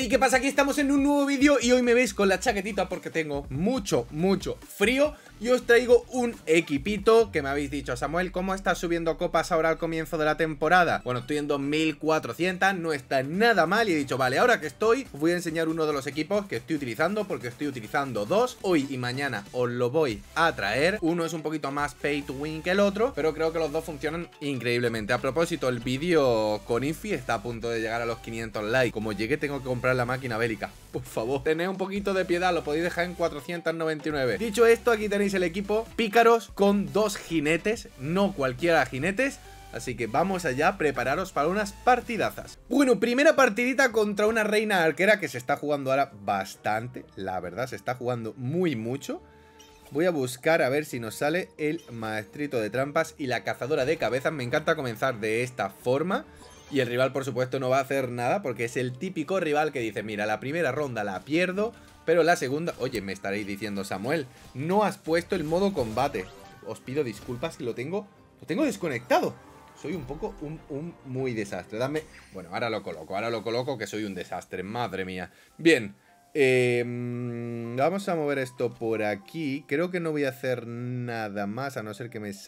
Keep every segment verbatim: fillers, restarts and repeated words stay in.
Hey, ¿qué pasa? Aquí estamos en un nuevo vídeo y hoy me veis con la chaquetita porque tengo mucho, mucho frío. Y os traigo un equipito que me habéis dicho, Samuel, ¿cómo estás subiendo copas ahora al comienzo de la temporada? Bueno, estoy en dos mil cuatrocientos, no está nada mal y he dicho, vale, ahora que estoy, os voy a enseñar uno de los equipos que estoy utilizando porque estoy utilizando dos. Hoy y mañana os lo voy a traer. Uno es un poquito más pay to win que el otro, pero creo que los dos funcionan increíblemente. A propósito, el vídeo con Infi está a punto de llegar a los quinientos likes. Como llegue tengo que comprar la máquina bélica. Por favor, tened un poquito de piedad, lo podéis dejar en cuatrocientos noventa y nueve. Dicho esto, aquí tenéis el equipo pícaros con dos jinetes, no cualquiera jinetes. Así que vamos allá, prepararos para unas partidazas. Bueno, primera partidita contra una reina arquera que se está jugando ahora bastante. La verdad, se está jugando muy mucho. Voy a buscar a ver si nos sale el maestrito de trampas y la cazadora de cabezas. Me encanta comenzar de esta forma. Y el rival, por supuesto, no va a hacer nada porque es el típico rival que dice, mira, la primera ronda la pierdo, pero la segunda... Oye, me estaréis diciendo, Samuel, no has puesto el modo combate. Os pido disculpas que lo tengo... Lo tengo desconectado. Soy un poco un, un muy desastre. Dame... Bueno, ahora lo coloco, ahora lo coloco que soy un desastre. Madre mía. Bien. Eh, vamos a mover esto por aquí. Creo que no voy a hacer nada más, a no ser que me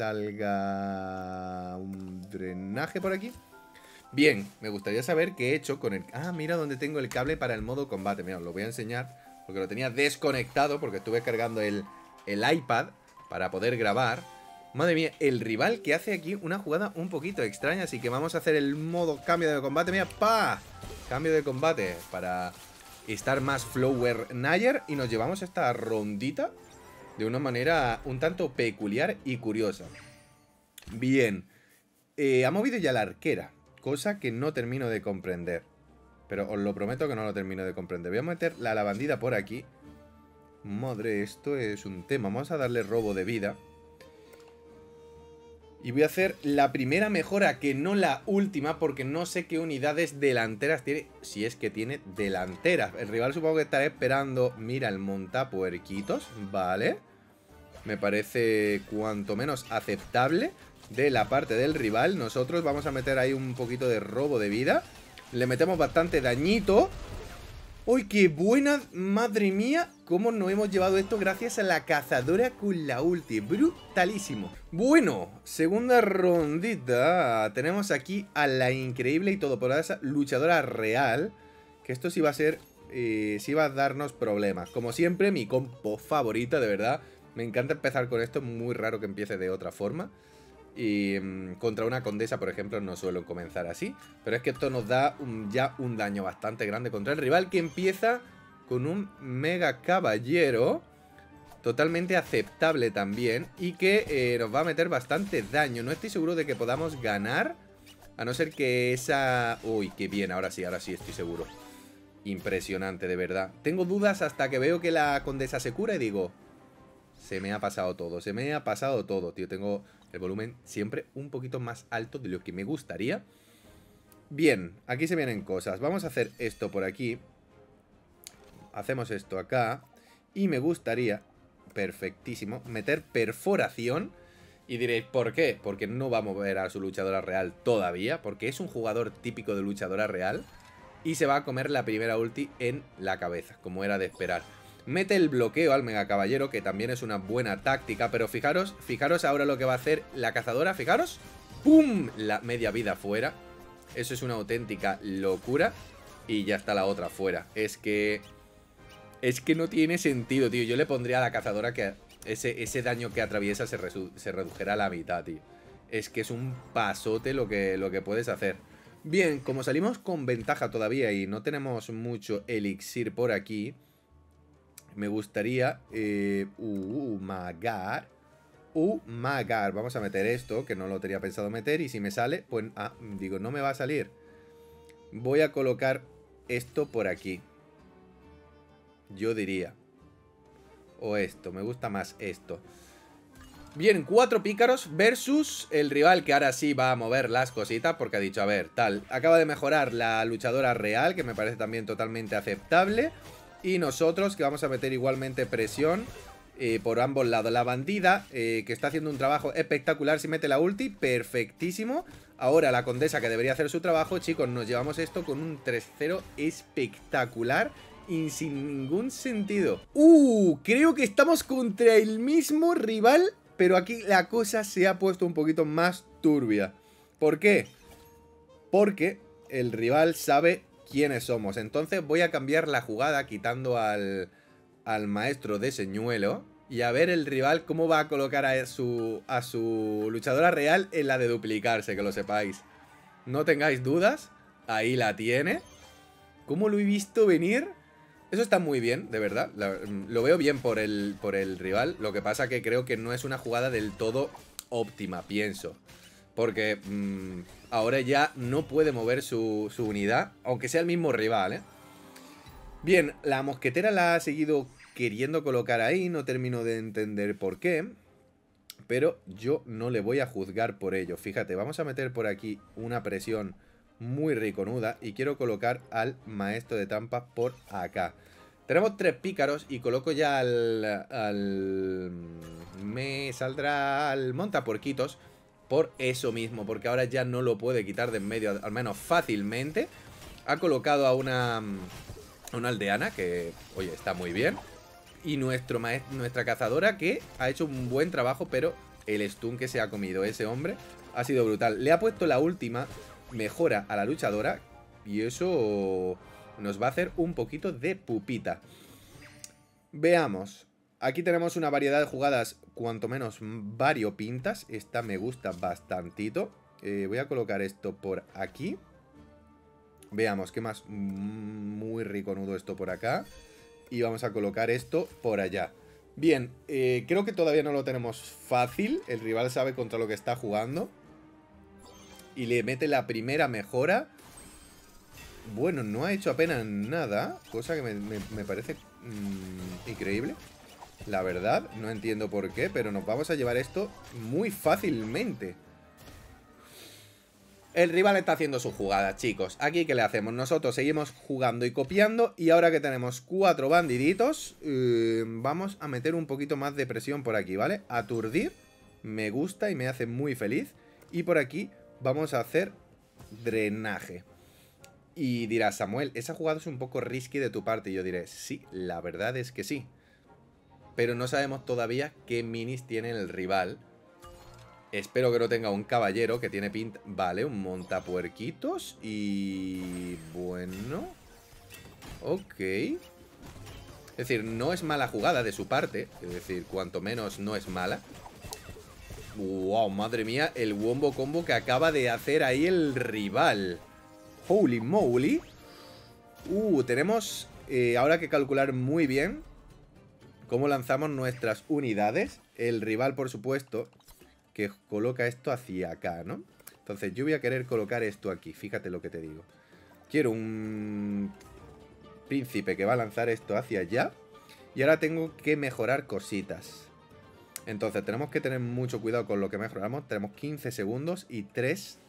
salga un drenaje por aquí. Bien, me gustaría saber qué he hecho con el... Ah, mira dónde tengo el cable para el modo combate. Mira, os lo voy a enseñar porque lo tenía desconectado porque estuve cargando el, el iPad para poder grabar. Madre mía, el rival que hace aquí una jugada un poquito extraña. Así que vamos a hacer el modo cambio de combate. Mira, ¡pa! Cambio de combate para estar más Flower Nayer. Y nos llevamos esta rondita de una manera un tanto peculiar y curiosa. Bien, eh, ha movido ya la arquera. Cosa que no termino de comprender. Pero os lo prometo que no lo termino de comprender. Voy a meter la lavandida por aquí. Madre, esto es un tema. Vamos a darle robo de vida. Y voy a hacer la primera mejora, que no la última, porque no sé qué unidades delanteras tiene. Si es que tiene delanteras. El rival supongo que estará esperando. Mira, el montapuerquitos. Vale. Me parece cuanto menos aceptable de la parte del rival. Nosotros vamos a meter ahí un poquito de robo de vida. Le metemos bastante dañito. ¡Uy, qué buena! Madre mía, cómo nos hemos llevado esto gracias a la cazadora con la ulti. Brutalísimo. Bueno, segunda rondita. Tenemos aquí a la increíble y todopoderosa luchadora real. Que esto sí va a ser... Eh, sí va a darnos problemas. Como siempre, mi compo favorita, de verdad. Me encanta empezar con esto. Es muy raro que empiece de otra forma. Y mmm, contra una condesa, por ejemplo, no suelo comenzar así. Pero es que esto nos da un, ya un daño bastante grande contra el rival, que empieza con un mega caballero. Totalmente aceptable también. Y que eh, nos va a meter bastante daño. No estoy seguro de que podamos ganar. A no ser que esa... Uy, qué bien, ahora sí, ahora sí estoy seguro. Impresionante, de verdad. Tengo dudas hasta que veo que la condesa se cura y digo... Se me ha pasado todo, se me ha pasado todo, tío. Tengo el volumen siempre un poquito más alto de lo que me gustaría. Bien, aquí se vienen cosas. Vamos a hacer esto por aquí. Hacemos esto acá. Y me gustaría, perfectísimo, meter perforación. Y diréis, ¿por qué? Porque no va a mover a su luchadora real todavía. Porque es un jugador típico de luchadora real. Y se va a comer la primera ulti en la cabeza, como era de esperar. Mete el bloqueo al mega caballero, que también es una buena táctica. Pero fijaros, fijaros ahora lo que va a hacer la cazadora. Fijaros, ¡pum! La media vida fuera. Eso es una auténtica locura. Y ya está la otra fuera. Es que... Es que no tiene sentido, tío. Yo le pondría a la cazadora que ese, ese daño que atraviesa se, se redujera a la mitad, tío. Es que es un pasote lo que, lo que puedes hacer. Bien, como salimos con ventaja todavía y no tenemos mucho elixir por aquí... Me gustaría... Eh, uh, magar. Uh, magar. Vamos a meter esto, que no lo tenía pensado meter. Y si me sale, pues... Ah, digo, no me va a salir. Voy a colocar esto por aquí. Yo diría. O esto, me gusta más esto. Bien, cuatro pícaros versus el rival, que ahora sí va a mover las cositas. Porque ha dicho, a ver, tal. Acaba de mejorar la luchadora real, que me parece también totalmente aceptable. Y nosotros que vamos a meter igualmente presión eh, por ambos lados. La bandida eh, que está haciendo un trabajo espectacular. Si mete la ulti, perfectísimo. Ahora la condesa, que debería hacer su trabajo, chicos, nos llevamos esto con un tres cero espectacular y sin ningún sentido. ¡Uh! Creo que estamos contra el mismo rival, pero aquí la cosa se ha puesto un poquito más turbia. ¿Por qué? Porque el rival sabe quiénes somos. Entonces voy a cambiar la jugada quitando al, al maestro de señuelo. Y a ver el rival cómo va a colocar a su, a su luchadora real en la de duplicarse, que lo sepáis. No tengáis dudas. Ahí la tiene. ¿Cómo lo he visto venir? Eso está muy bien, de verdad. Lo veo bien por el, por el rival. Lo que pasa que creo que no es una jugada del todo óptima, pienso. Porque mmm, ahora ya no puede mover su, su unidad, aunque sea el mismo rival, ¿eh? Bien, la mosquetera la ha seguido queriendo colocar ahí, no termino de entender por qué. Pero yo no le voy a juzgar por ello. Fíjate, vamos a meter por aquí una presión muy riconuda y quiero colocar al maestro de trampas por acá. Tenemos tres pícaros y coloco ya al... al me saldrá al montapuerquitos por eso mismo, porque ahora ya no lo puede quitar de en medio, al menos fácilmente. Ha colocado a una, a una aldeana que, oye, está muy bien. Y nuestro nuestra cazadora que ha hecho un buen trabajo, pero el stun que se ha comido ese hombre ha sido brutal. Le ha puesto la última mejora a la luchadora y eso nos va a hacer un poquito de pupita. Veamos. Aquí tenemos una variedad de jugadas cuanto menos variopintas. Esta me gusta bastantito. Eh, voy a colocar esto por aquí. Veamos qué más. Muy riconudo esto por acá. Y vamos a colocar esto por allá. Bien, eh, creo que todavía no lo tenemos fácil. El rival sabe contra lo que está jugando. Y le mete la primera mejora. Bueno, no ha hecho apenas nada. Cosa que me, me, me parece mmm, increíble. La verdad, no entiendo por qué, pero nos vamos a llevar esto muy fácilmente. El rival está haciendo su jugada, chicos. Aquí, ¿qué le hacemos? Nosotros seguimos jugando y copiando. Y ahora que tenemos cuatro bandiditos, eh, vamos a meter un poquito más de presión por aquí, ¿vale? Aturdir, me gusta y me hace muy feliz. Y por aquí vamos a hacer drenaje. Y dirás, Samuel, esa jugada es un poco risky de tu parte. Y yo diré, sí, la verdad es que sí. Pero no sabemos todavía qué minis tiene el rival. Espero que no tenga un caballero que tiene pinta... Vale, un montapuerquitos. Y... bueno... ok. Es decir, no es mala jugada de su parte. Es decir, cuanto menos no es mala. Wow, madre mía, el wombo combo que acaba de hacer ahí el rival. Holy moly. Uh, tenemos eh, ahora que calcular muy bien cómo lanzamos nuestras unidades. El rival, por supuesto, que coloca esto hacia acá, ¿no? Entonces yo voy a querer colocar esto aquí. Fíjate lo que te digo. Quiero un príncipe que va a lanzar esto hacia allá. Y ahora tengo que mejorar cositas. Entonces tenemos que tener mucho cuidado con lo que mejoramos. Tenemos quince segundos y tres.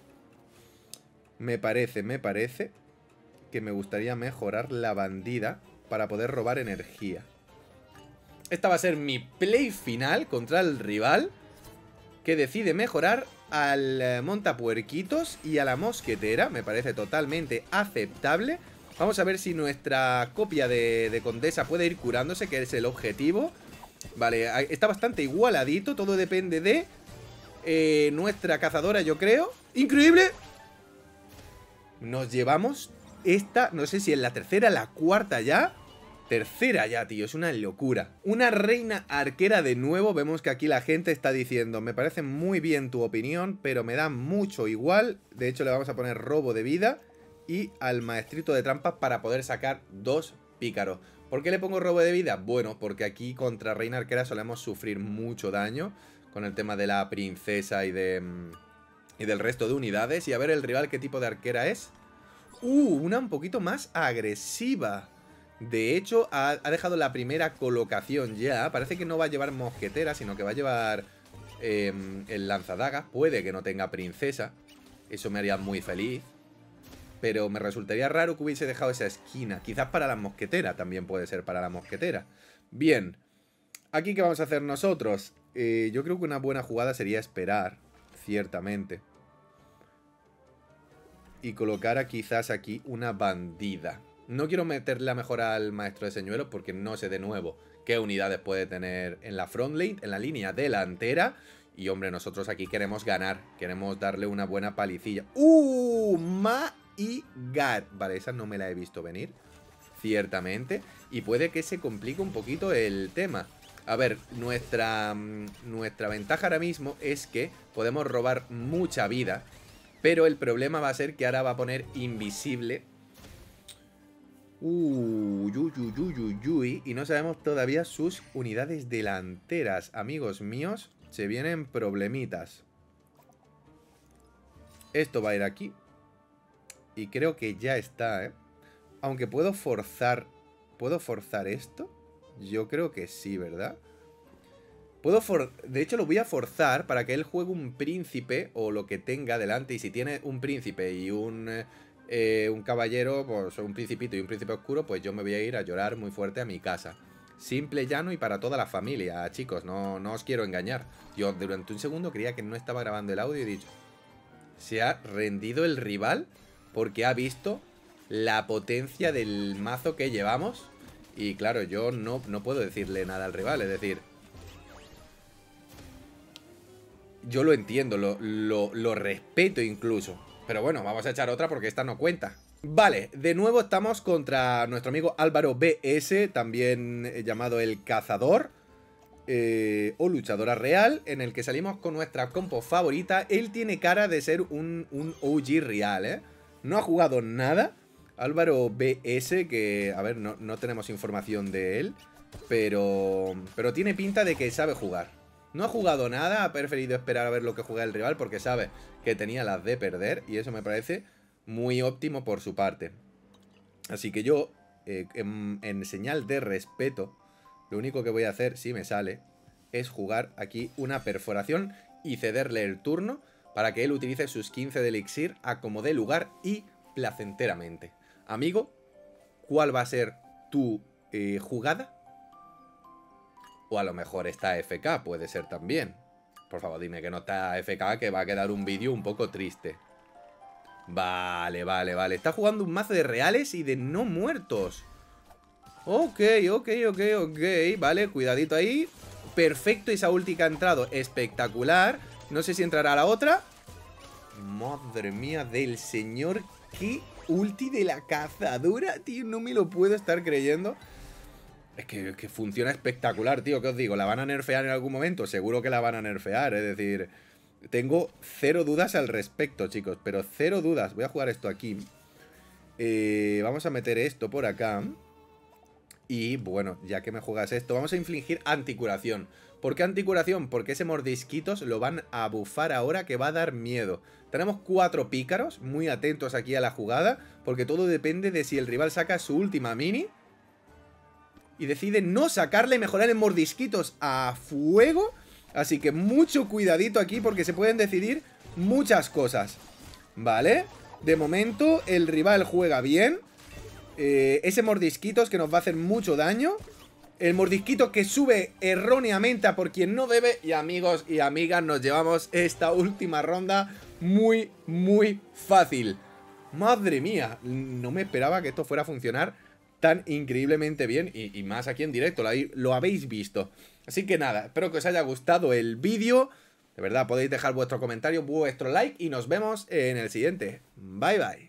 Me parece, me parece que me gustaría mejorar la bandida para poder robar energía. Esta va a ser mi play final contra el rival, que decide mejorar al montapuerquitos y a la mosquetera. Me parece totalmente aceptable. Vamos a ver si nuestra copia de, de condesa puede ir curándose, que es el objetivo. Vale, está bastante igualadito. Todo depende de eh, nuestra cazadora, yo creo. ¡Increíble! Nos llevamos esta, no sé si es la tercera, la cuarta ya. Tercera ya, tío, es una locura. Una reina arquera de nuevo. Vemos que aquí la gente está diciendo: me parece muy bien tu opinión, pero me da mucho igual. De hecho, le vamos a poner robo de vida y al maestrito de trampas para poder sacar dos pícaros. ¿Por qué le pongo robo de vida? Bueno, porque aquí contra reina arquera solemos sufrir mucho daño con el tema de la princesa y de y del resto de unidades. Y a ver el rival qué tipo de arquera es. Uh, una un poquito más agresiva. De hecho, ha, ha dejado la primera colocación ya. Parece que no va a llevar mosquetera, sino que va a llevar eh, el lanzadagas. Puede que no tenga princesa. Eso me haría muy feliz. Pero me resultaría raro que hubiese dejado esa esquina. Quizás para la mosquetera, también puede ser para la mosquetera. Bien. ¿Aquí qué vamos a hacer nosotros? Eh, yo creo que una buena jugada sería esperar, ciertamente. y colocara quizás aquí una bandida. No quiero meterle la mejora al maestro de señuelos porque no sé de nuevo qué unidades puede tener en la front lane, en la línea delantera. Y hombre, nosotros aquí queremos ganar, queremos darle una buena palicilla. ¡Uh! My God. Vale, esa no me la he visto venir, ciertamente. Y puede que se complique un poquito el tema. A ver, nuestra, nuestra ventaja ahora mismo es que podemos robar mucha vida, pero el problema va a ser que ahora va a poner invisible. Uh, uy, uy, uy, uy, uy, y no sabemos todavía sus unidades delanteras. Amigos míos, se vienen problemitas. Esto va a ir aquí. Y creo que ya está, ¿eh? Aunque puedo forzar... ¿Puedo forzar esto? Yo creo que sí, ¿verdad? Puedo for... De hecho, lo voy a forzar para que él juegue un príncipe o lo que tenga delante. Y si tiene un príncipe y un... Eh, un caballero, pues un principito y un príncipe oscuro, pues yo me voy a ir a llorar muy fuerte a mi casa. Simple, llano y para toda la familia, chicos, no, no os quiero engañar. Yo durante un segundo creía que no estaba grabando el audio y he dicho... Se ha rendido el rival porque ha visto la potencia del mazo que llevamos. Y claro, yo no, no puedo decirle nada al rival, es decir... Yo lo entiendo, lo, lo, lo respeto incluso. Pero bueno, vamos a echar otra porque esta no cuenta. Vale, de nuevo estamos contra nuestro amigo Álvaro B S, también llamado el Cazador, eh, o Luchadora Real, en el que salimos con nuestra compo favorita. Él tiene cara de ser un, un O G real, ¿eh? No ha jugado nada. Álvaro B S, que, a ver, no, no tenemos información de él, pero, pero tiene pinta de que sabe jugar. No ha jugado nada, ha preferido esperar a ver lo que juega el rival porque sabe que tenía las de perder y eso me parece muy óptimo por su parte. Así que yo, eh, en, en señal de respeto, lo único que voy a hacer, si me sale, es jugar aquí una perforación y cederle el turno para que él utilice sus quince de elixir a como dé lugar y placenteramente. Amigo, ¿cuál va a ser tu eh, jugada? O a lo mejor está A F K, puede ser también. Por favor, dime que no está A F K, que va a quedar un vídeo un poco triste. Vale, vale, vale. Está jugando un mazo de reales y de no muertos. Ok, ok, ok, ok. Vale, cuidadito ahí. Perfecto, esa ulti que ha entrado. Espectacular. No sé si entrará la otra. Madre mía del señor. Qué ulti de la cazadora, tío. No me lo puedo estar creyendo. Es que, que funciona espectacular, tío. ¿Qué os digo? ¿La van a nerfear en algún momento? Seguro que la van a nerfear. Es decir, tengo cero dudas al respecto, chicos. Pero cero dudas. Voy a jugar esto aquí. Eh, vamos a meter esto por acá. Y bueno, ya que me juegas esto, vamos a infligir anticuración. ¿Por qué anticuración? Porque ese mordisquitos lo van a bufar ahora, que va a dar miedo. Tenemos cuatro pícaros, muy atentos aquí a la jugada, porque todo depende de si el rival saca su última mini y decide no sacarle y mejorar el mordisquitos a fuego. Así que mucho cuidadito aquí porque se pueden decidir muchas cosas. ¿Vale? De momento el rival juega bien. Eh, ese mordisquitos que nos va a hacer mucho daño. El mordisquito que sube erróneamente a por quien no debe. Y amigos y amigas, nos llevamos esta última ronda muy, muy fácil. Madre mía, no me esperaba que esto fuera a funcionar tan increíblemente bien. Y, y más aquí en directo, lo, lo habéis visto. Así que nada, espero que os haya gustado el vídeo. De verdad, podéis dejar vuestro comentario, vuestro like. Y nos vemos en el siguiente. Bye, bye.